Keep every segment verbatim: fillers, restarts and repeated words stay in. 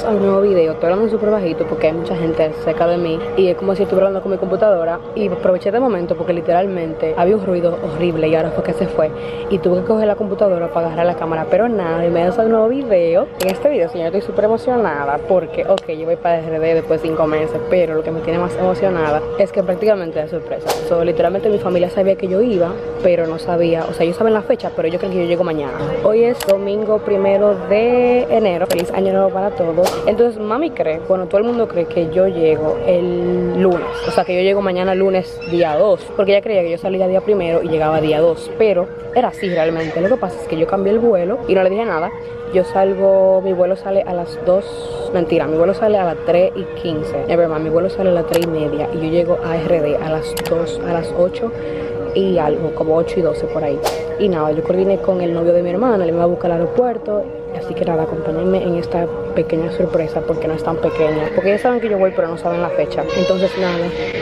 bienvenidos a un nuevo video. Estoy hablando súper bajito porque hay mucha gente cerca de mí y es como si estuviera hablando con mi computadora. Y aproveché de momento porque literalmente había un ruido horrible y ahora fue que se fue y tuve que coger la computadora para agarrar la cámara. Pero nada, bienvenidos a un nuevo video. En este video, señor, estoy súper emocionada porque, ok, yo voy para R D después de cinco meses, pero lo que me tiene más emocionada es que prácticamente es sorpresa. So, literalmente mi familia sabía que yo iba, pero no sabía, o sea, ellos saben la fecha, pero yo creo que yo llego mañana. Hoy es domingo primero de enero. Feliz año nuevo para todos. Entonces mami cree, bueno, todo el mundo cree que yo llego el lunes, o sea que yo llego mañana lunes día dos, porque ella creía que yo salía día primero y llegaba día dos, pero era así realmente. Lo que pasa es que yo cambié el vuelo y no le dije nada. Yo salgo, mi vuelo sale a las dos, mentira, mi vuelo sale a las tres y quince, nevermind, mi vuelo sale a las tres y media y yo llego a R D a las dos, a las ocho y algo, como ocho y doce por ahí. Y nada, yo coordiné con el novio de mi hermana, le iba a buscar al aeropuerto. Así que nada, acompáñenme en esta pequeña sorpresa porque no es tan pequeña. Porque ya saben que yo voy, pero no saben la fecha. Entonces nada,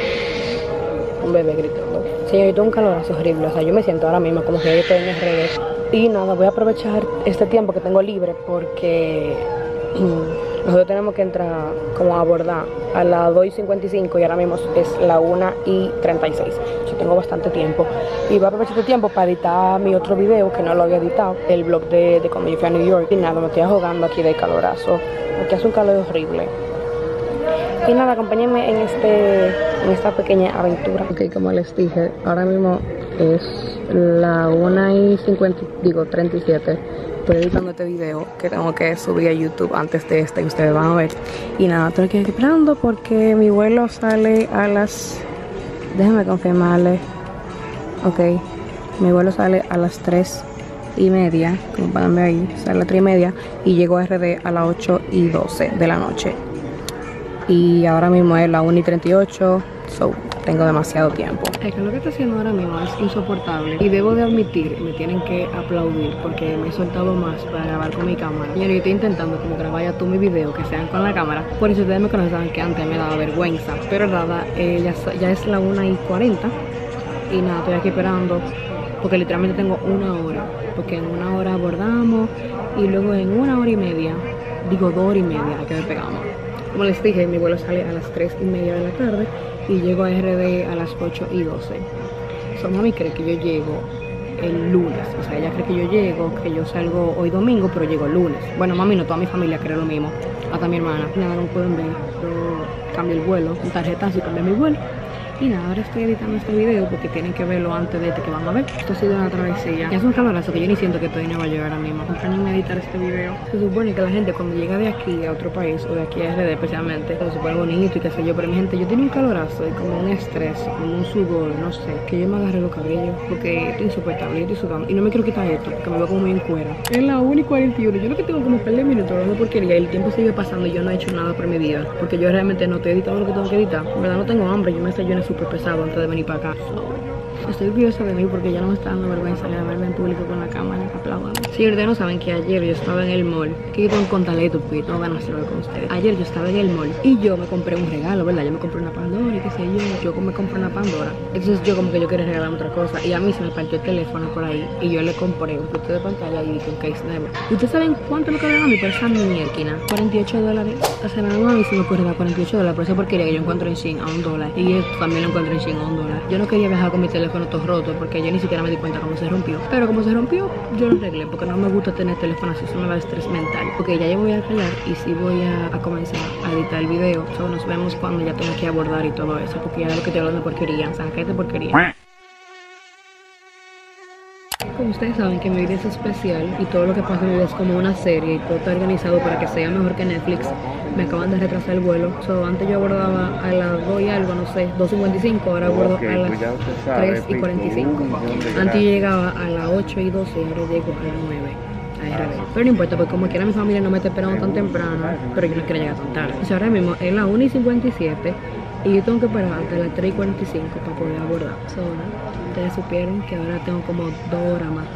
un bebé gritando. Señorito, un calorazo horrible. O sea, yo me siento ahora mismo como que yo estoy en R D. Y nada, voy a aprovechar este tiempo que tengo libre porque nosotros tenemos que entrar como a abordar a las dos y cincuenta y cinco y ahora mismo es la una y treinta y seis. Yo tengo bastante tiempo y voy a aprovechar este tiempo para editar mi otro video que no lo había editado, el vlog de, de cuando yo fui a New York. Y nada, me estoy ahogando aquí de calorazo porque hace un calor horrible. Y nada, acompáñenme en, este, en esta pequeña aventura. Ok, como les dije, ahora mismo es la una y cincuenta, digo treinta y siete. Estoy editando este video que tengo que subir a YouTube antes de este y ustedes van a ver. Y nada, estoy aquí esperando porque mi vuelo sale a las... Déjenme confirmarle. Ok, mi vuelo sale a las tres y media, como pueden ver ahí, sale a las tres y media y llego a R D a las ocho y doce de la noche. Y ahora mismo es la una y treinta y ocho, so tengo demasiado tiempo. Es que lo que está haciendo ahora mismo es insoportable y debo de admitir, me tienen que aplaudir porque me he soltado más para grabar con mi cámara. Señor, yo estoy intentando como grabar ya todo mi video que sean con la cámara. Por eso ustedes me conocen que antes me daba vergüenza, pero nada, eh, ya, ya es la una y cuarenta y nada, estoy aquí esperando porque literalmente tengo una hora, porque en una hora abordamos y luego en una hora y media, digo dos horas y media, que despegamos. Como les dije, mi vuelo sale a las tres y media de la tarde y llego a R D a las ocho y doce. So, mami cree que yo llego el lunes. O sea, ella cree que yo llego, que yo salgo hoy domingo, pero llego el lunes. Bueno, mami no, toda mi familia cree lo mismo. Hasta mi hermana. Nada, no pueden ver. Yo cambio el vuelo, un tarjetazo y cambio mi vuelo. Y nada, ahora estoy editando este video porque tienen que verlo antes de este que van a ver. Esto ha sido una travesía. Y es un calorazo que yo ni siento que estoy en Nueva York ahora mismo. Acompáñenme a editar este video. Se supone que la gente cuando llega de aquí a otro país, o de aquí a R D especialmente, es súper bonito y qué sé yo. Pero mi gente, yo tengo un calorazo y como un estrés, como un sudor, no sé, que yo me agarré los cabellos porque estoy insoportable, yo estoy sudando. Y no me quiero quitar esto porque me veo como muy en cuera. Es la una y cuarenta y uno. Yo lo que tengo como un par de minutos hablando porquería y el tiempo sigue pasando y yo no he hecho nada por mi vida. Porque yo realmente no estoy editando lo que tengo que editar. En verdad no tengo hambre, yo me desayuné súper pesado antes de venir para acá. So, estoy orgullosa de mí porque ya no me está dando vergüenza grabarme en público con la cámara aplaudiendo. Si ustedes no saben que ayer yo estaba en el mall, que yo tengo un contaleto porque no van a hacerlo con ustedes. Ayer yo estaba en el mall y yo me compré un regalo, ¿verdad? Yo me compré una Pandora y qué sé yo. Yo me compré una Pandora. Entonces yo como que yo quería regalarme otra cosa y a mí se me partió el teléfono por ahí y yo le compré un filtro de pantalla y dije un case never. ¿Ustedes saben cuánto me cobraron a mí por esa mierda? cuarenta y ocho dólares. O sea, nada más a mí se me ocurre dar cuarenta y ocho dólares por esa porquería que yo encuentro en Shein a un dólar. Y esto también lo encuentro en Shein a un dólar. Yo no quería viajar con mi teléfono todo roto porque yo ni siquiera me di cuenta cómo se rompió. Pero como se rompió, yo lo arreglé porque no me gusta tener teléfono así, eso me da estrés mental. Porque ya yo voy a arreglar y sí voy a, a comenzar a editar el video. So, nos vemos cuando ya tenga que abordar y todo eso, porque ya de lo que estoy hablando de porquería. O sea, que es de porquería. Como ustedes saben que mi vida es especial y todo lo que pasa en mi vida es como una serie y todo está organizado para que sea mejor que Netflix. Me acaban de retrasar el vuelo. So, antes yo abordaba a las dos y algo, no sé, dos y cincuenta y cinco, ahora abordo okay, a las tres y cuarenta y cinco. Antes yo llegaba a las ocho y doce y ahora llego a las nueve. Pero no importa, porque como quiera mi familia no me está esperando tan temprano, pero yo no quiero llegar tan tarde. Entonces ahora mismo es la una y cincuenta y siete y yo tengo que esperar hasta las tres y cuarenta y cinco para poder abordar. So, ustedes supieron que ahora tengo como dos horas más.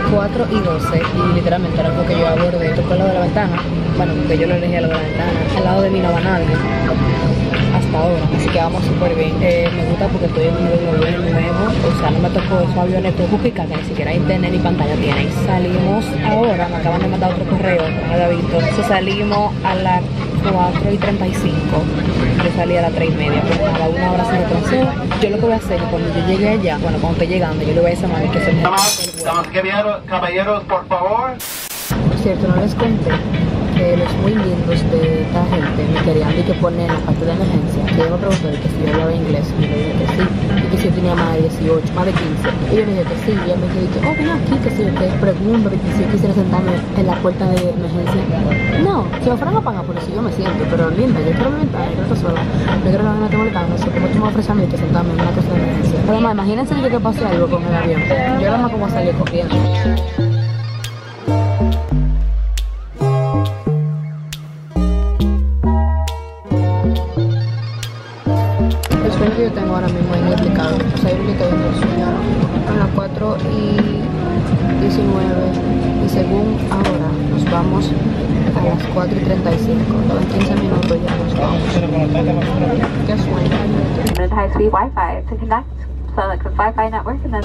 cuatro y doce y literalmente era porque yo abordé, tocó al lado de la ventana. Bueno, porque yo lo elegí al lado de la ventana. Al lado de mí no va nadie hasta ahora, así que vamos súper bien. Eh, me gusta porque estoy en un avión nuevo, o sea, no me tocó esos aviones tubujica que ni siquiera internet ni pantalla tienen. Salimos ahora, me acaban de mandar otro correo, no había visto. So, salimos a las cuatro y treinta y cinco. Yo salí a las tres y media, pues nada, una hora se retrasó. Yo lo que voy a hacer es que cuando yo llegue allá, bueno, cuando esté llegando, yo le voy a decir a mami que se me Damas, caballeros, caballeros, por favor. Por cierto, no les conté que los muy lindos de esta gente me querían de que poner en la parte de emergencia. Que yo me pregunté que si yo hablaba inglés, y yo le dije que sí, y que si yo tenía más de dieciocho, más de quince. Y yo le dije que sí, y ella me dijo, oh, ven aquí, que si yo te pregunto, que si yo quisiera sentarme en la puerta de emergencia. No, si me fueran a pagar por eso yo me siento, pero linda, yo quiero vivir, yo quiero sola, yo quiero que no me esté molestando, no sé cómo tú me ofreces a mí que sentarme en una cosa de emergencia. Pero además, imagínense que, que pase algo con el avión. Yo era más como salir corriendo. Que yo tengo ahora mismo es inexplicable. O sea, yo le estoy viendo el sueño a las cuatro y diecinueve y según ahora nos vamos a las cuatro y treinta y cinco. En quince minutos ya nos vamos. Qué sueño. High speed Wi-Fi to connect, so like the Wi-Fi network, and then.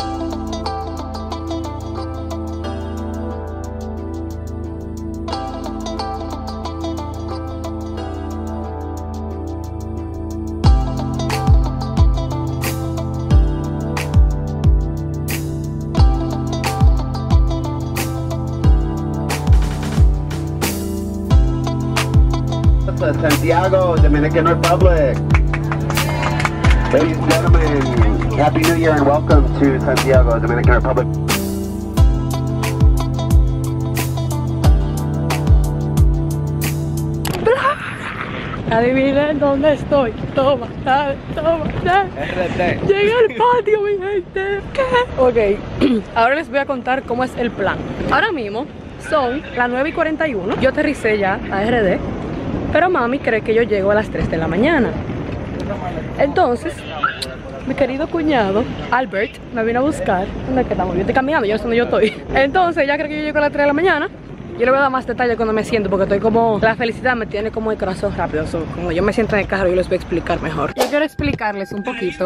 Santiago, Dominican Republic. Ladies and gentlemen, Happy New Year and welcome to Santiago, Dominican Republic. Adivinen dónde estoy. Toma, dale, toma, dale. R T. Llegué al patio, mi gente. ¿Qué? Ok, ahora les voy a contar cómo es el plan. Ahora mismo son las nueve y cuarenta y uno. Yo aterricé ya a R D. Pero mami cree que yo llego a las tres de la mañana. Entonces, mi querido cuñado, Albert, me vino a buscar. ¿Dónde es que estamos? Yo estoy caminando, yo no sé dónde yo estoy. Entonces, ella cree que yo llego a las tres de la mañana. Yo le voy a dar más detalles cuando me siento, porque estoy como... La felicidad me tiene como el corazón rápido. So, cuando yo me siento en el carro, yo les voy a explicar mejor. Yo quiero explicarles un poquito.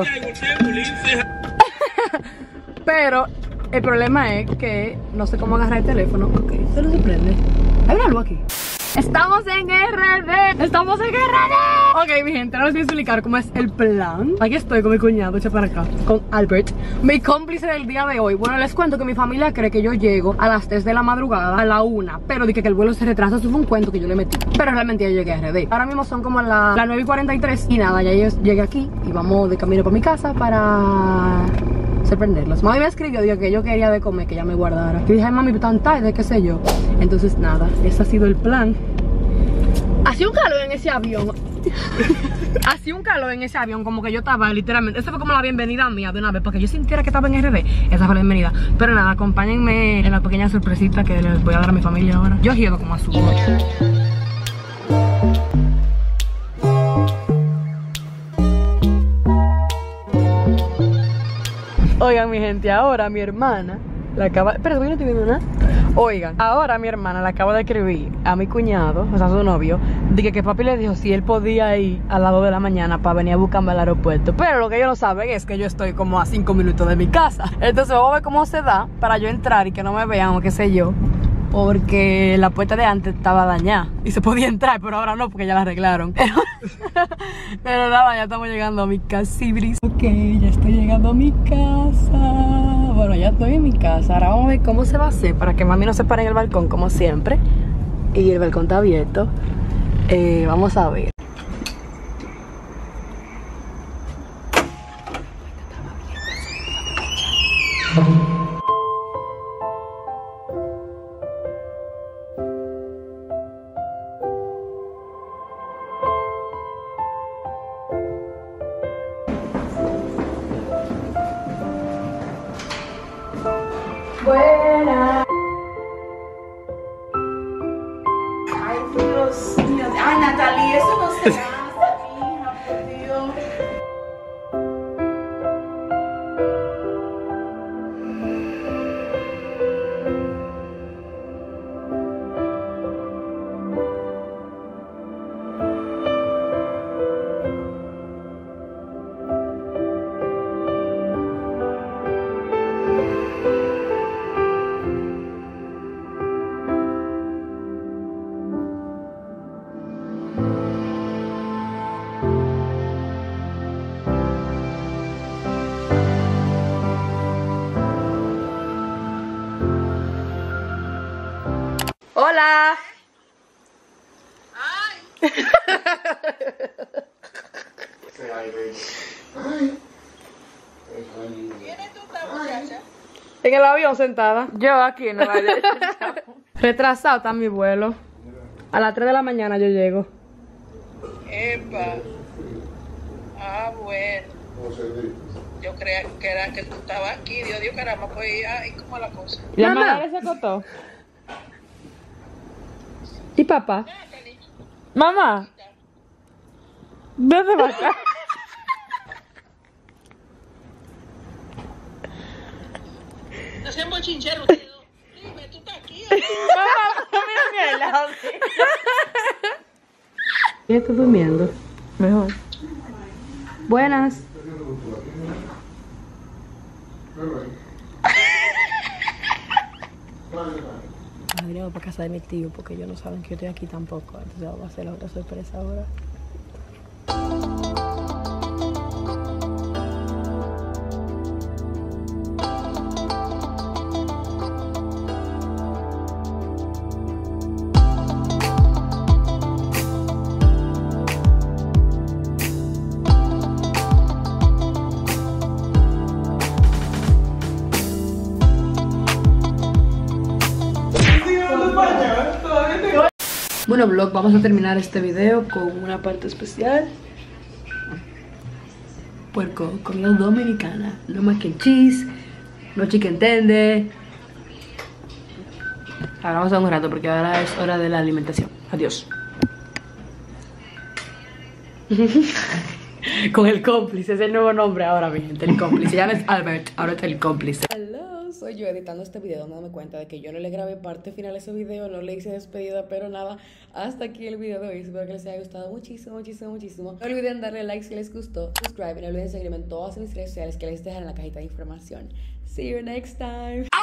Pero el problema es que no sé cómo agarrar el teléfono. Ok, esto no se prende. Hay una luz aquí. Estamos en R D. Estamos en R D. Ok, mi gente, ahora les voy a explicar cómo es el plan. Aquí estoy con mi cuñado, echa para acá, con Albert, mi cómplice del día de hoy. Bueno, les cuento que mi familia cree que yo llego a las tres de la madrugada, a la una. Pero dije que el vuelo se retrasa, eso fue un cuento que yo le metí. Pero realmente ya llegué a R D. Ahora mismo son como las la nueve y cuarenta y tres. Y nada, ya llegué aquí y vamos de camino para mi casa para... sorprenderlos. Mami me escribió, dijo que yo quería de comer, que ya me guardara. Y dije, ay mami, tan tarde, qué sé yo. Entonces nada, ese ha sido el plan. Hacía un calor en ese avión. Hacía un calor en ese avión, como que yo estaba literalmente. Esa fue como la bienvenida mía de una vez, porque yo sintiera que estaba en R D. Esa fue la bienvenida. Pero nada, acompáñenme en la pequeña sorpresita que les voy a dar a mi familia ahora. Yo giro como azul. Oigan, mi gente, ahora mi hermana la acaba... Pero todavía no estoy viendo nada. Oigan, ahora mi hermana le acaba de escribir a mi cuñado, o sea, su novio, de que, que papi le dijo si él podía ir a las dos de la mañana para venir a buscarme al aeropuerto. Pero lo que ellos no saben es que yo estoy como a cinco minutos de mi casa. Entonces vamos a ver cómo se da para yo entrar y que no me vean o qué sé yo. Porque la puerta de antes estaba dañada y se podía entrar, pero ahora no, porque ya la arreglaron. Pero nada, ya estamos llegando a mi casa. Ok, ya estoy llegando a mi casa. Bueno, ya estoy en mi casa. Ahora vamos a ver cómo se va a hacer para que mami no se pare en el balcón como siempre. Y el balcón está abierto. eh, Vamos a ver. Buena. Ay, Dios mío. Ay, Natalie, eso no se hace, mija, por Dios. Hola. Ay. ¿Tienes tú esta muchacha? En el avión sentada. Yo aquí en el avión. Retrasado está mi vuelo. A las tres de la mañana yo llego. Epa. Ah, bueno. Yo creía que era que tú estabas aquí. Dios, Dios, caramba, pues ahí como la cosa. ¿La madre se acostó? ¿Y papá? Mamá. ¿Dónde va acá? No sean bochincheros ustedes dos. Dime, tú estás aquí. Mamá, mira mi helado. ¿Ya estás durmiendo? Mejor. Buenas. Venimos para casa de mi tío porque ellos no saben que yo estoy aquí tampoco. Entonces vamos a hacer la otra sorpresa ahora. Bueno, vlog, vamos a terminar este video con una parte especial. Puerco, comida dominicana. Lo mac and cheese, lo chicken tender. Ahora vamos a un rato porque ahora es hora de la alimentación. Adiós. Con el cómplice, es el nuevo nombre ahora, mi gente, el cómplice. Ya no es Albert, ahora es el cómplice. Hello, soy yo editando este video, dándome cuenta de que yo no le grabé parte final a ese video, no le hice despedida, pero nada, hasta aquí el video de hoy. Espero que les haya gustado muchísimo, muchísimo, muchísimo. No olviden darle like si les gustó, subscribe y no olviden seguirme en todas mis redes sociales que les dejaré en la cajita de información. See you next time.